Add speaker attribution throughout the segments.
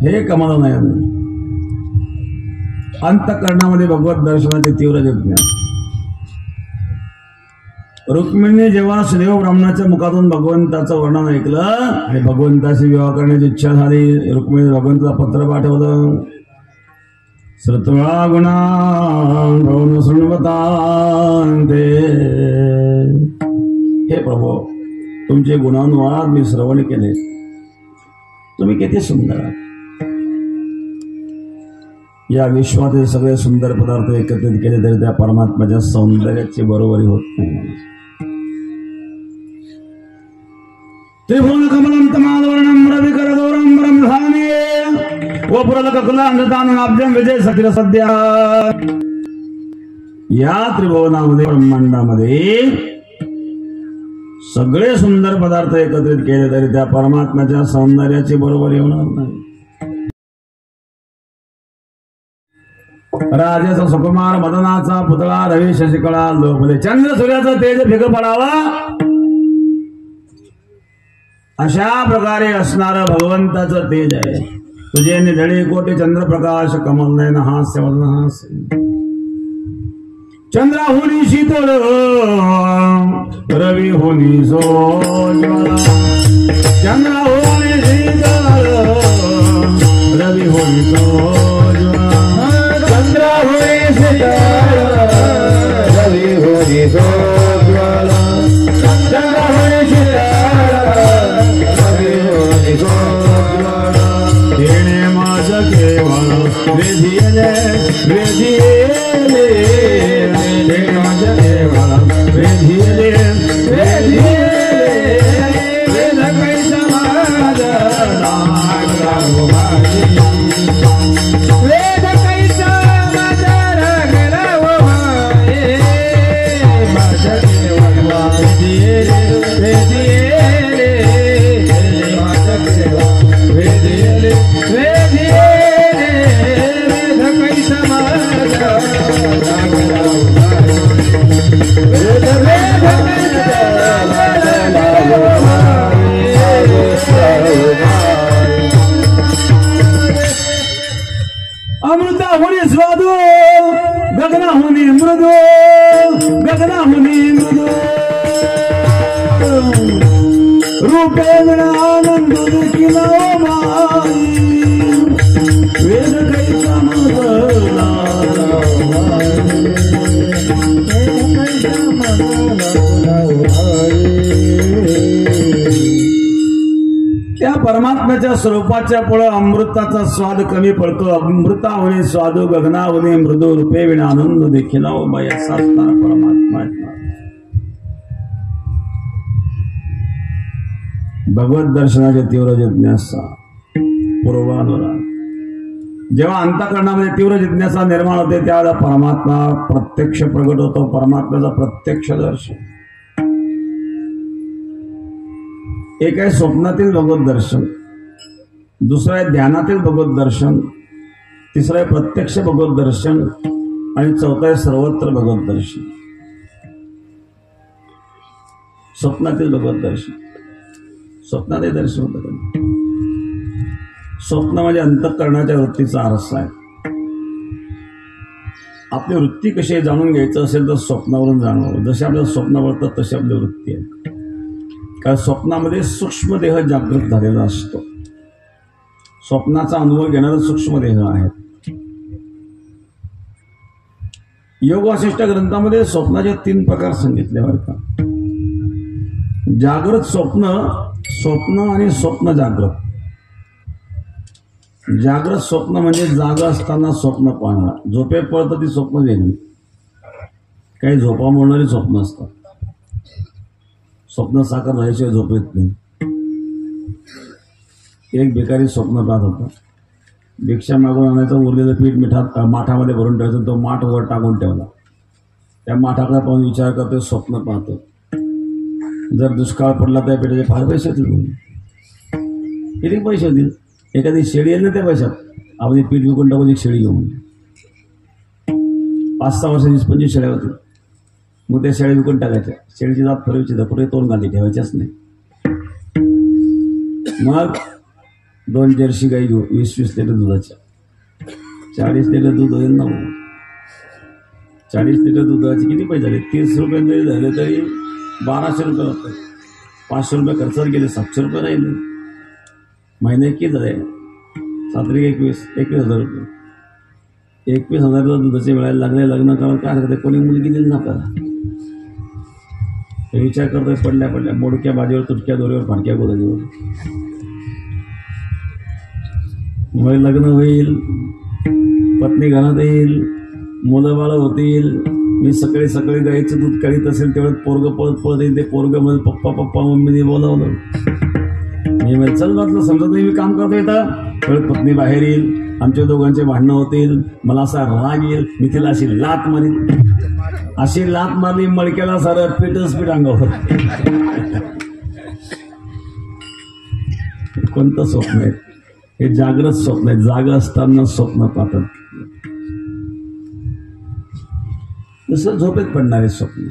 Speaker 1: हे कमल नयन अंतःकरणामध्ये भगवत दर्शनाचे तीव्र जिज्ञासा. रुक्मिणीने जेव्हा श्रीदेव ब्राह्मणाच्या मुखातून भगवंताचं वर्णन ऐकलं आणि भगवंताशी विवाह करण्याची इच्छा झाली, रुक्मिणी भगवंताला पत्र पाठवलं. श्रुत्वा गुणान् शृण्वतान्ते. हे प्रभू, तुमचे गुणानुवाद मी श्रवण केले. तुम्ही किती सुंदर आहात. या विश्वातील सगळे सुंदर पदार्थ एकत्रित केले तरी त्या परमात्म्याच्या सौंदर्याची बरोबरी होत नाही. त्रिभुवन कमलंतमालवर्णं रविकरगौरं ब्रह्मधाने वपुरलककुलांधताननाब्जं विजय सखिल सद्या. या त्रिभुवनामध्ये ब्रह्मांडामध्ये सगळे सुंदर पदार्थ एकत्रित केले तरी त्या परमात्म्याच्या सौंदर्याची बरोबरी होणार नाही. राजाचा सुकुमार मदनाचा पुतळा रवी शशिकळा लोकले. चंद्र सूर्याचा तेज फिकं पडावा अशा प्रकारे असणारं भगवंताचं तेज आहे. तुझे निधळे कोटी चंद्रप्रकाश कमल नयन हास्य वदन हास्य. चंद्राहुनी शीतळ रवी होनी सोज्वला. चंद्राहुनी शीतळ रवी होनी सोज्वला. चंद्राहुनी शीतळ रवी होनी सोज्वला. चंद्राहुनी शीतळ रवी होनी सोज्वला. येणे माझ केवळ वेधिले वेधिले. येणे माझ केवळ वेधिले वेधिले. वेद कैसा माझा राग भाई. वेद कैसा माझा राग भाई. माझ केवळ वेधिले वेधिले. माझ केवळ वेधिले वेधिले. वेद कैसा माझा राग अमृता होनी स्वादू गगना होनी मृदू. गगना होनी मृदू. रूपेण आनंद देखिला माई. वेद कैसा मधला. त्या परमात्म्याच्या स्वरूपाच्या पुढे अमृताचा स्वाद कमी पडतो. अमृता होणे स्वादू गगना होणे मृदू. रूपे विना आनंद देखील बाई असा असणारा परमात्मा. भगवत दर्शनाची तीव्र जिज्ञासा पूर्वानुराग. जेव्हा अंतःकरणामध्ये तीव्र जिज्ञासा निर्माण होते त्यावेळेला परमात्मा प्रत्यक्ष प्रगट होतो. परमात्म्याचा प्रत्यक्ष दर्शन. एक आहे स्वप्नातील भगवत दर्शन, दुसरं आहे ध्यानातील भगवत दर्शन, तिसरं आहे प्रत्यक्ष भगवत दर्शन आणि चौथं आहे सर्वत्र भगवत दर्शन. स्वप्नातील भगवत दर्शन. स्वप्नातील दर्शन होतं. स्वप्न म्हणजे अंतःकरणाच्या वृत्तीचा आरसा आहे. आपली वृत्ती कशी जाणून घ्यायचं असेल तर स्वप्नावरून जाणवावं. जसे आपल्याला स्वप्न वळतात तशी आपली वृत्ती आहे. कारण स्वप्नामध्ये सूक्ष्म देह जागृत झालेला असतो. स्वप्नाचा अनुभव घेणारे सूक्ष्म देह आहेत. योग वासिष्ठ ग्रंथामध्ये स्वप्नाचे 3 प्रकार सांगितले बरं का. जागृत स्वप्न, स्वप्न आणि स्वप्न जागृत. जागृत स्वप्न म्हणजे जागा असताना स्वप्न पाहणं. झोपे पळतं ती स्वप्न वेगळी. काही झोपा मोडणारी स्वप्न असतात. स्वप्न साकार झाल्याशिवाय झोप येत नाही. एक भिकारी स्वप्न पाहत होता. भिक्षा मागून आणायचं, उरलेलं पीठ माठामध्ये भरून ठेवायचं. तो माठ वर टाकून ठेवला. त्या माठाकडे पाहून विचार करतोय, स्वप्न पाहतो. जर दुष्काळ पडला त्या पिठाचे फार पैसे होतील. किती पैसे होतील? एखादी शेळी येईल ना त्या पैशात. आपण पीठ विकून टाकून एक शेळी घेऊन 5-6 वर्षाची 25 शेळ्या होतील. मग त्या शेळ्या विकून टाकायच्या. शेळीची जात फरवायची, कुठे तोंड गांधी ठेवायच्याच नाही. मग 2 जर्सी गाई घेऊ 20-20 लिटर दुधाच्या, 40 लिटर दूध होईल ना. 40 लिटर दुधाचे किती पैसे झाले? 30 रुपये जरी झाले तरी 1200 रुपये लागतात. 500 रुपये खर्चात गेले, 700 रुपये राहिले. महिने किती झाले? 21,000 रुपये. 21,000 दुधाचे मिळायला लागले. लग्न करायला काय करते? कोणी मुलगी दिली ना आपल्याला. विचार करतोय पडल्या मोडक्या बाजीवर, तुटक्या दोरीवर, फाटक्या गोदडीवर. मग लग्न होईल, पत्नी घरात येईल, मुलं बाळ होतील. मी सकाळी गाईचं दूध काढीत असेल तेवढं पोरगं पळत येईल. ते पोरगं म्हणजे पप्पा मम्मीने बोलावलं. मी म्हणजे चल म्हटलं, समजत नाही मी काम करतो इथं. तेवढं पत्नी बाहेर येईल, आमच्या दोघांचे भांडणं होतील. मला असा राग येईल, मी तिला अशी लात मारली मडक्याला सारं पीठच अंगावर. कोणतं स्वप्न आहे हे? जागृत स्वप्न आहे. जागा असताना स्वप्न पाहतात. दुसरं झोपेत पडणारे स्वप्न.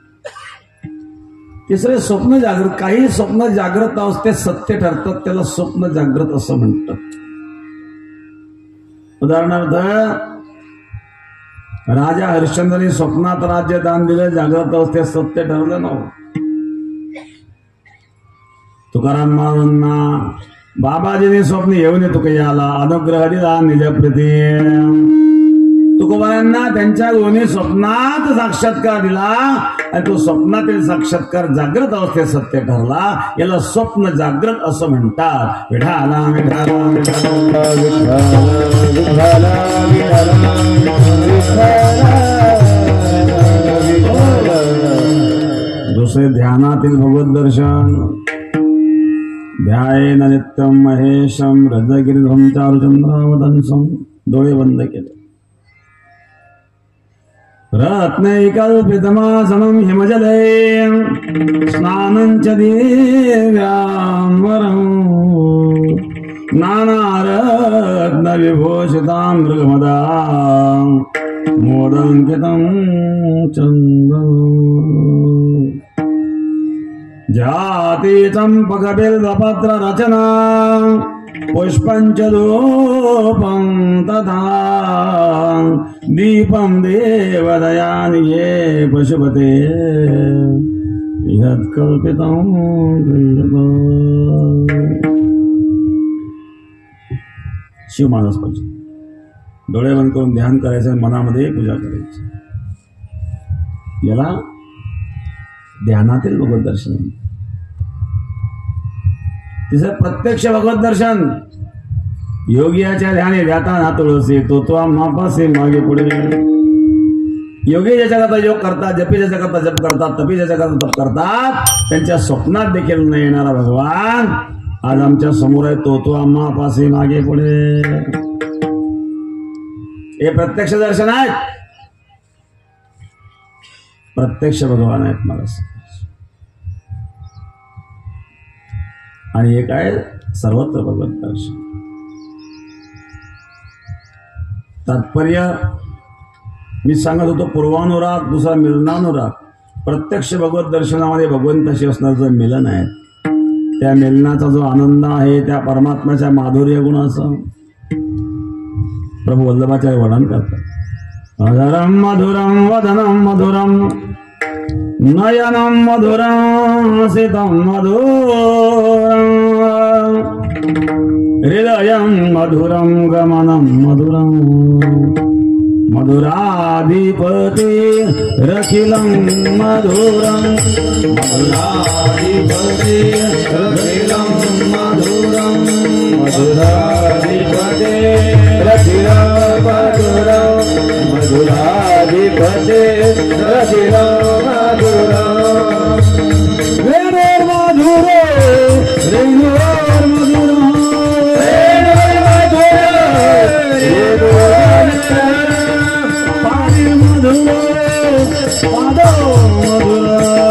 Speaker 1: तिसरे स्वप्न जागृत. काही स्वप्न जागृत अवस्थेत सत्य ठरतात, त्याला स्वप्न जागृत असं म्हणतात. उदाहरणार्थ राजा हरिश्चंद्राने स्वप्नात राज्य दान दिलं, जागृत अवस्थेत सत्य ठरलं ना. तुकाराम महाराजांना बाबाजीने स्वप्न येऊन तुकयाला अनुग्रह दिला निज प्रीती. तुकोबारांना त्यांच्या गुरुने स्वप्नात साक्षात्कार दिला आणि तो स्वप्नातील साक्षात्कार जागृत अवस्थेत सत्य ठरला. याला स्वप्न जागृत असं म्हणतात. विठाला विठाला दुसरे ध्यानातील भगवत दर्शन. ध्यायेन नित्यं महेशं रजगिरिध्वं चारुचंद्रावतंसं. डोळे बंद केले. रत्नैकल्पितमासनं हिमजले स्नानं च दिव्याम्बरं नानारत्नविभूषितां मृगमदां मोदङ्कितं चन्दनं. जाति चम्पकबिल्वपत्र रचना पुष्पञ्च धूपं तथा दीपं देवदयानिये पशुपते यत्कल्पितं. शिवमानस पाहिजे. डोळे बंद करून ध्यान करायचं, मनामध्ये पूजा करायची. याला ध्यानातील भगवत दर्शन. तिसरं प्रत्यक्ष भगवत दर्शन. योगियाच्या ध्याने ध्याता तुळसी तो आम्हापासे मागे पुढे. योगी ज्याच्या करता योग करतात, जपी ज्याच्या करता जप करतात, तपी ज्याच्या करता तप करतात, त्यांच्या स्वप्नात देखील न येणारा भगवान आज आमच्या समोर आहे. तो आम्हापासे मागे पुढे. हे प्रत्यक्ष दर्शन आहे. प्रत्यक्ष भगवान आहेत मला. आणि एक आहे सर्वत्र भगवत दर्शन. तात्पर्य मी सांगत होतो पूर्वानुराग, दुसरा मिलनानुराग. प्रत्यक्ष भगवत दर्शनामध्ये भगवंताशी असणारं जे मिलन आहे, त्या मिलनाचा जो आनंद आहे, त्या परमात्म्याच्या माधुर्य गुणाचं प्रभू वल्लभाचार्य वर्णन करतात. अधरम मधुरम वदनम मधुरम नयनम मधुरम सितम मधुरम हृदयं मधुरं गमनं मधुरं मधुराधिपति रखिलं मधुरं मधुराधिपति रखिलं मधुरं मधुराधिपति रखिलं मधुरं मधुराधिपति रखिलं मधुरं वेणोर मधुरो रेणोर मधुरं पाणी मधुर पादो मधुर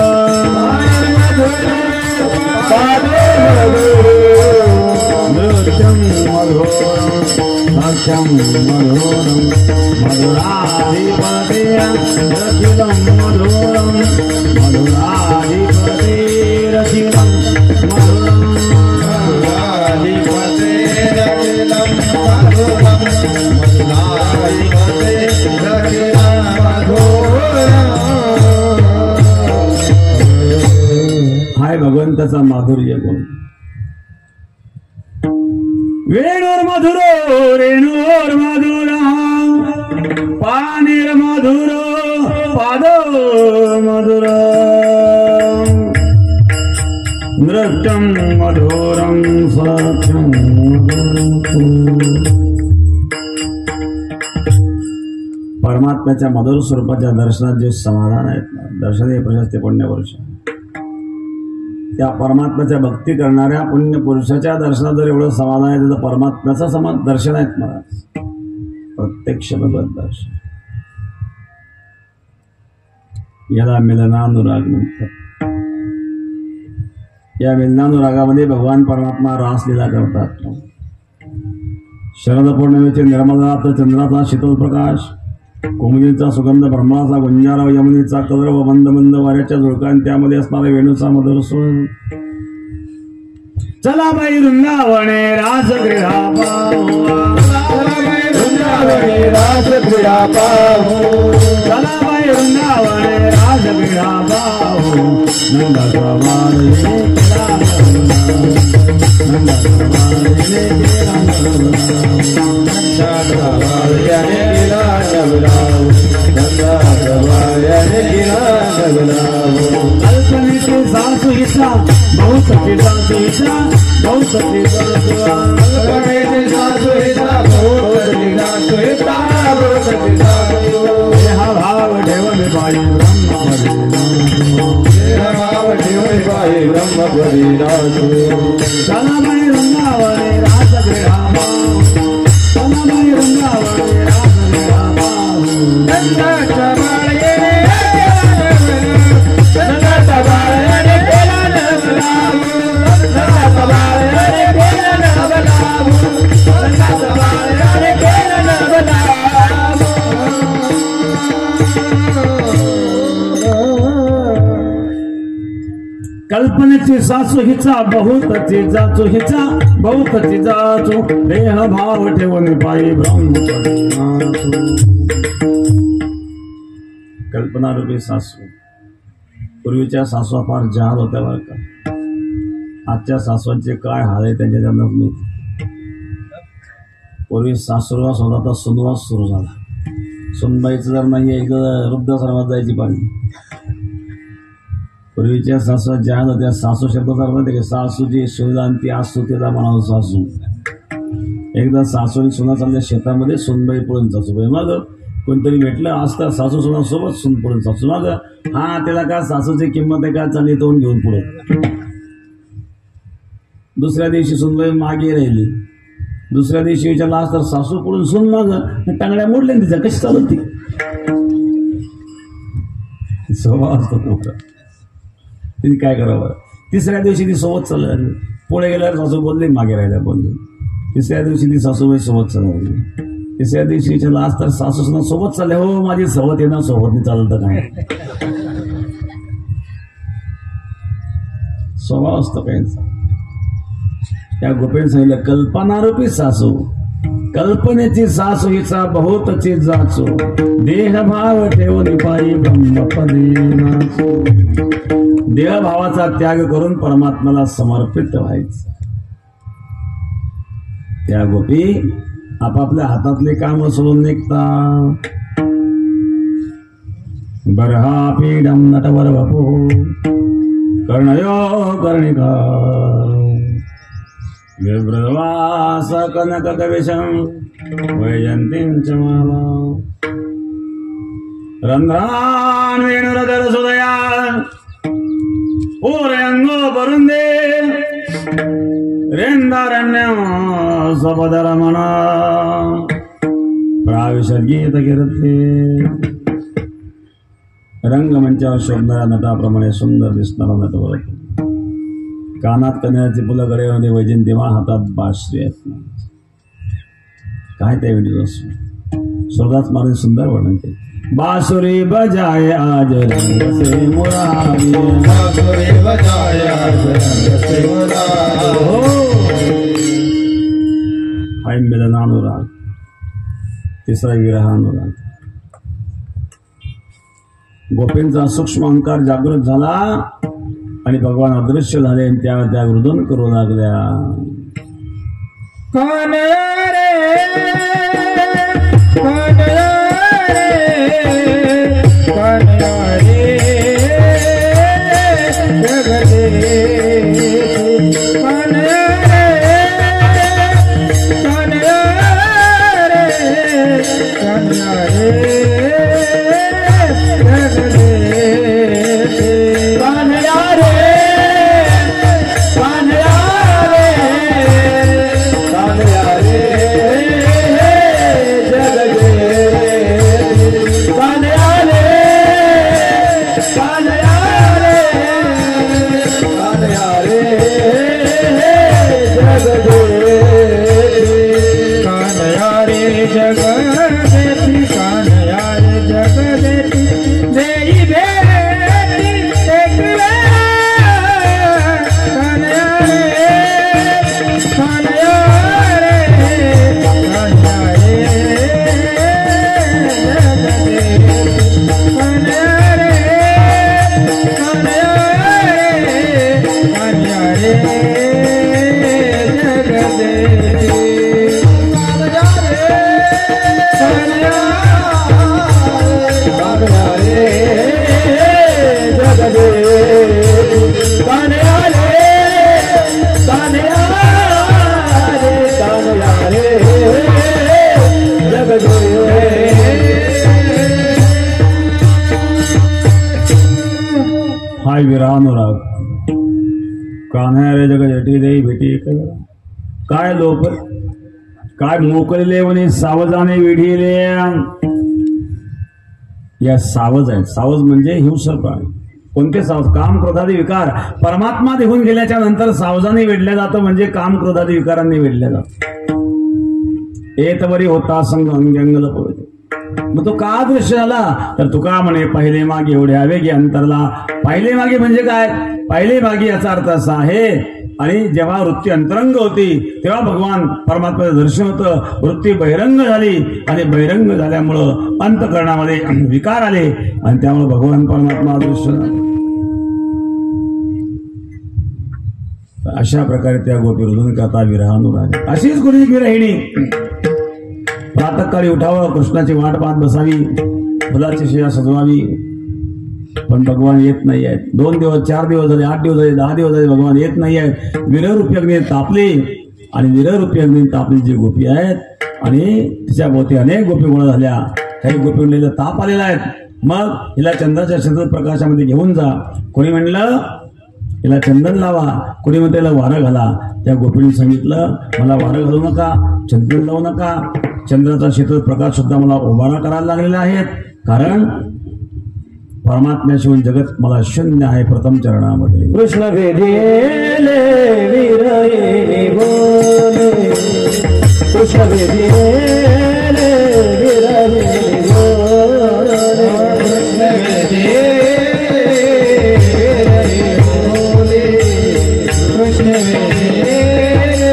Speaker 1: नृत्यं मधुरं सख्यं मधुरं मधुराधिपति रचितं मधुरं मधुराधिपति रचितं मधुरं मधुराधिपति स्वयं त्याचा माधुर्य गुण. वेणूर मधुर रेणूर मधुर पानीर मधुर पाद मधुर नृत्यं मधुरं सत्यं परमात्म्याच्या मधुर स्वरूपाच्या दर्शनात जे समाधान आहेत ना, दर्शन हे प्रशस्ती पुण्यपुरुष. त्या परमात्म्याच्या भक्ती करणाऱ्या पुण्य पुरुषाच्या दर्शनात जर एवढं समाधान आहे तर परमात्म्याचं दर्शन आहेत मला, प्रत्यक्ष भगवत दर्शन. याला मिलनानुराग म्हणतात. या मिलनानुरागामध्ये भगवान परमात्मा रासलीला करतात. शरद पौर्णिमेचे निर्मलाचा चंद्राचा शीतल प्रकाश, कुमुदीचा सुगंध, ब्रह्माचा गुंजारा, यमुनीचा कलर व मंद मंद वाऱ्याच्या झुळकान त्यामध्ये असणारा वेणूचा मधुर सूर. चला बाई वृंदावने रासक्रीडा पाहू, चला बाई वृंदावने रासक्रीडा पाहू, चला बाई वृंदावने रासक्रीडा पाहू. नंदाचा बाळ कल्पनेचे सासू हिचा बहुत सखीचा सुईचा बहुत सखीचा कल्पनेचे सासू हिचा बहुत सखीचा सुईचा बहुत सखीचा हा भाव ठेवून पायी भाव ठेवून पायी ब्रह्मपदीला चला बाई वृंदावने रासक्रीडा पाहू, चला बाई वृंदावने रासक्रीडा पाहू. नंदाचा बाळ येणे नंदाचा बाळ येणे केला नवलाभू, नंदाचा बाळ येणे केला नवलाभू, नंदाचा बाळ येणे केला नवलाभू. कल्पनेची सासू हिचा बहुतची जाचू हिचा बहुतची जाचू देह भाव ठेवून पायी ब्रह्मपदी. कल्पना रूपी सासू. पूर्वीच्या सासवा फार जहाल होत्या बरं का. आजच्या सासवांचे काय हाल आहे त्यांच्या त्यांना माहिती. पूर्वी सासुरवास होता तर सुनवास सुरू झाला. सुनबाईचं जर नाही एकदा वृद्धाश्रमात जायची पाणी. पूर्वीच्या सासू जहाल होत्या. सासू शब्दाचा अर्थ की सासूची सुदांती आसू तिला म्हणावं सासू. एकदा सासूने सुना चालल्या शेतामध्ये, सुनबाई पळून सासूबाई मग कोणतरी भेटलं असतं सासू सुना सोबत सुन पळून सासू मग हा त्याला का सासूची किंमत आहे का चालली तोंड घेऊन पुढे. दुसऱ्या दिवशी सुनबाई मागे राहिली. दुसऱ्या दिवशी विचारला असतं सासू पळून सुन मग टांगड्या मोडल्या तिच्या कशी चालत ती स्वभाव असतो. तिने काय करावं. तिसऱ्या दिवशी ती सोबत चालली. पुढे गेल्यावर सासू बोलली मागे राहिल्या बोलली. तिसऱ्या दिवशी ती सासूबाई सोबत चालवली. तिसऱ्या दिवशी विचारला आज तर सासू सुना सोबत चालले. हो माझी सोबत येणार सोबत नाही चालत काय स्वभाव असतो काहींचा. त्या गोपीने सांगितलं कल्पनारूपी सासू. कल्पनेची सासू हिचा बहुतची जाचू देहभाव ठेवून पायी ब्रह्मपदी नाचू. देहभावाचा त्याग करून परमात्म्याला समर्पित व्हायचं. त्या गोपी आपापल्या हातातले काम सोडून निघतात. बरहा पीडम नटवर वपू कर्णयो कर्णिका विव्रवास कनक कविशं वैजंतीं च माला रंध्रान वेणुरधर सुदया पूरयंगो बरुंदे रेंदारण्य सबदरमणा प्राविशद गीत कीर्ती. रंगमंचावर शोभणाऱ्या नटाप्रमाणे सुंदर दिसणारा नटवर. कानात कन्याची फुलं गळ्यामध्ये वैजंतीमा, हातात बासरी आहेत. काय त्या व्हिडिओ स्वर्गात मारे सुंदर वर्णन केले. बासुरी बजाए आज रंग से मुरारी, बासुरी बजाए आज रंग से मुरारी. हाय मिलनानुराग. तिसरा विरहानुराग. गोपींचा सूक्ष्म अहंकार जागृत झाला आणि भगवान अदृश्य झाले आणि त्या रुदन करू लागल्या. हाय विरानुराग कान्हा रे जग जटी दे भेटी काय लोक काय मोकळले म्हणे सावजाने विढीले. या सावज आहेत. सावज म्हणजे हिंसर प्राणी. कोणते सावज? काम क्रोधादी विकार परमात्मा निघून गेल्याच्या नंतर सावजाने वेढल्या जातं, म्हणजे काम क्रोधादी विकारांनी वेढल्या जातं. एतवरी होता संग अंग्यंगल पवित्र. मग तो का दृश्य झाला तर तुका म्हणे पहिले मागे एवढे आवेगी अंतरला. पहिले मागे म्हणजे काय? पहिले मागे याचा अर्थ असा आहे, आणि जेव्हा वृत्ती अंतरंग होती तेव्हा भगवान परमात्म्याचं दर्शन होतं. वृत्ती बहिरंग झाली आणि बहिरंग झाल्यामुळं अंतःकरणामध्ये विकार आले आणि त्यामुळे भगवान परमात्मा दृश्य झाला. अशा प्रकारे त्या गोपी रुदन करता विरहानुराग. अशीच कोणी विरहिणी प्रातःकाळी उठावं, कृष्णाची वाट पाहत बसावी, फुलाची शिळा सजवावी, पण भगवान येत नाही आहेत. 2 दिवस 4 दिवस झाले, 8 दिवस झाले, 10 दिवस झाले, भगवान येत नाही आहेत. विरहरूपी अग्नी तापली आणि विरहरूपी अग्नी तापली जी गोपी आहेत आणि तिच्या भोवती अनेक गोपी गोळा झाल्या. काही गोपी म्हणलेलं ताप आलेला आहेत, मग हिला चंद्राच्या चंद्र प्रकाशामध्ये घेऊन जा. कोणी म्हणलं हिला चंदन लावा, कोणी म्हणते हिला वारं घाला. त्या गोपीने सांगितलं मला वारं घालू नका, चंदन लावू नका. चंद्राचा शीतल प्रकाश सुद्धा मला उभारा करायला लागलेला आहे, कारण परमात्म्याशिवाय जगत मला शून्य आहे. प्रथम चरणामध्ये
Speaker 2: कृष्ण भेदेले विरहिणी बोले, कृष्ण भेदेले विरहिणी बोले, कृष्ण भेदेले विरहिणी बोले, कृष्ण भेदेले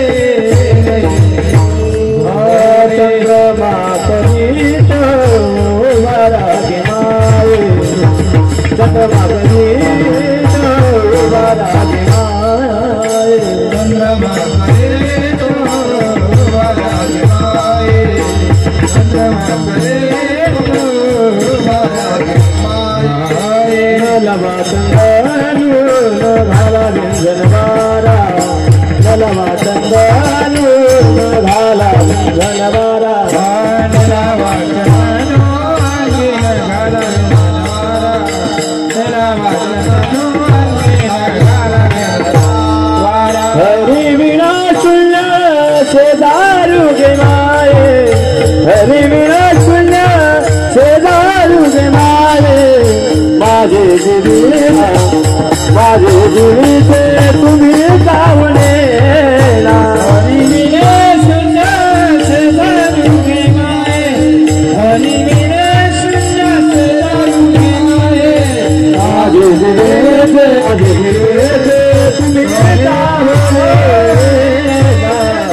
Speaker 2: चंद्रमा करीत वरागी माये, चंद्रमा करीत वरागी माये, चंद्रमा करीत वरागी माये, चंद्रमा करीत वरागी माये. नलवा चंदनु घाला व्यंजनवारा, नलवा चंदनु घाला व्यंजनवारा, नलवा चंदनु घाला व्यंजनवारा, नलवा चंदनु घाला व्यंजनवारा. हरि विना शून्य से दारू गे माये, हरि विना शून्य से दारू गे माये. माझे जीविते तुम्ही गावणे ना, हरि विना शून्य से दारू गे माये, हरि विना शून्य से दारू गे माये. माझे जीविते तुम्ही गावणे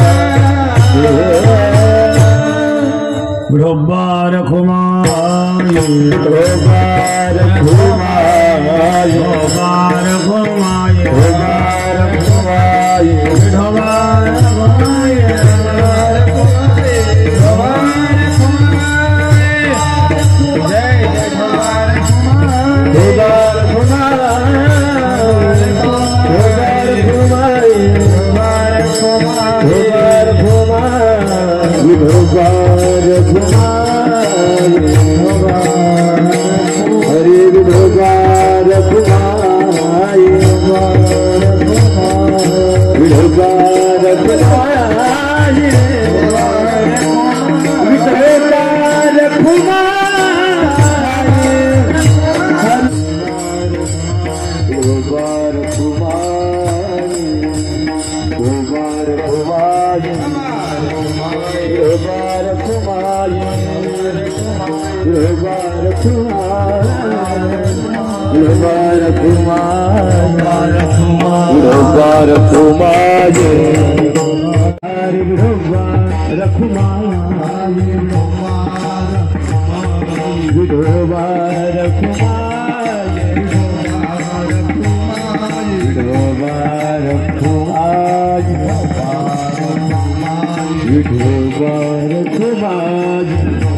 Speaker 2: ना.
Speaker 1: विठोबा रखुमाई
Speaker 2: Rukmani